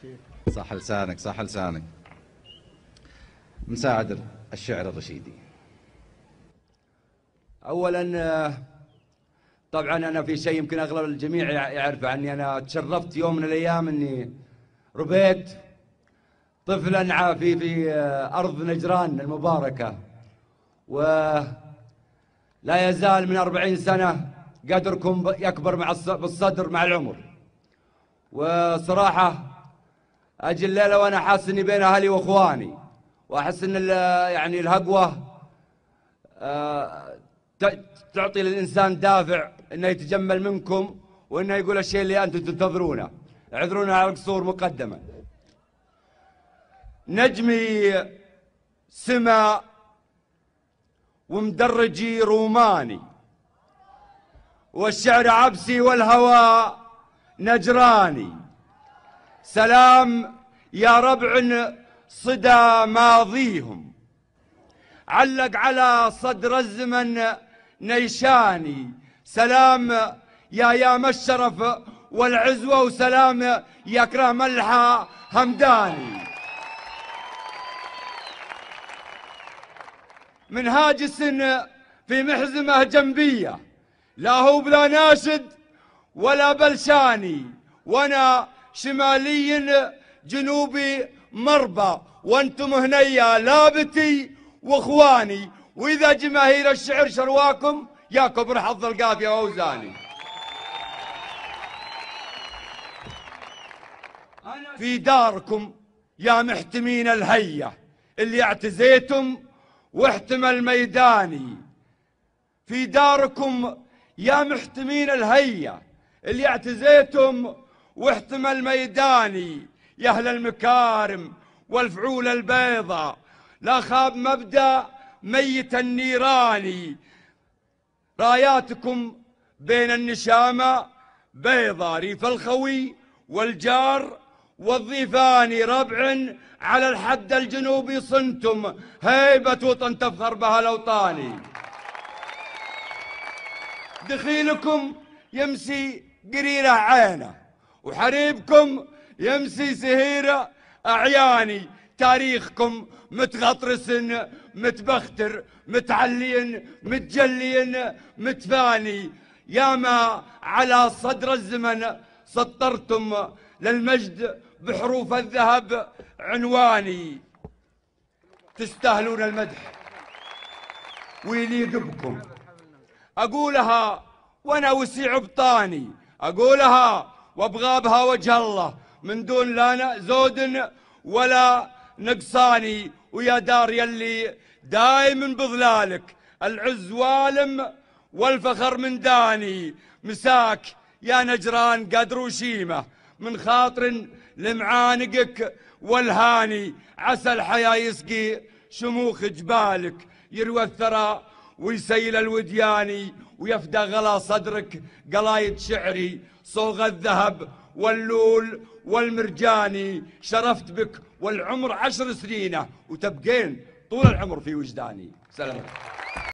صح لسانك صح لسانك. مساعد الشعر الرشيدي. اولا طبعا انا في شيء يمكن اغلب الجميع يعرف عني، انا تشرفت يوم من الايام اني ربيت طفلا في ارض نجران المباركه، ولا يزال من 40 سنه قدركم يكبر بالصدر مع العمر. وصراحه اجي الليله وانا حاسس اني بين اهلي واخواني، واحس ان يعني الهقوه تعطي للإنسان دافع إنه يتجمل منكم وإنه يقول الشيء اللي أنتم تنتظرونه. اعذرونا على القصور مقدما. نجمي سما ومدرجي روماني، والشعر عبسي والهوى نجراني. سلام يا ربع صدى ماضيهم، علق على صدر الزمن نيشاني. سلام يا الشرف والعزوة، وسلام يا كرام ملحى همداني. من هاجس في محزمة جنبية، لا هو بلا ناشد ولا بلشاني، وانا شمالي جنوبي مربى، وانتم هنيا لابتي واخواني. واذا جماهير الشعر شرواكم يا كبر حظ القافيه واوزاني. انا في داركم يا محتمين الهيه اللي اعتزيتم واحتمى الميداني. في داركم يا محتمين الهيه اللي اعتزيتم واحتمى الميداني. يا اهل المكارم والفعول البيضاء، لا خاب مبدأ ميت النيراني. راياتكم بين النشامة بيضا، ريف الخوي والجار والضيفاني. ربع على الحد الجنوبي صنتم، هيبة وطن تفخر بها الأوطاني. دخيلكم يمسي قريرة عينه، وحريبكم يمسي سهيرة أعياني. تاريخكم متغطرس متبختر متعلين متجلين متفاني. ياما على صدر الزمن سطرتم للمجد بحروف الذهب عنواني. تستاهلون المدح ويليق بكم، أقولها وأنا وسيع بطاني، أقولها وابغى بها وجه الله من دون لا زود ولا نقصاني. ويا دار يلي دايم بظلالك العز والم والفخر من داني. مساك يا نجران قدر وشيمة من خاطر لمعانقك والهاني. عسى الحياة يسقي شموخ جبالك، يروى الثرى ويسيل الودياني. ويفدى غلا صدرك قلايد شعري، صوغ الذهب واللول والمرجاني. شرفت بك والعمر 10 سنين، وتبقين طول العمر في وجداني. سلام.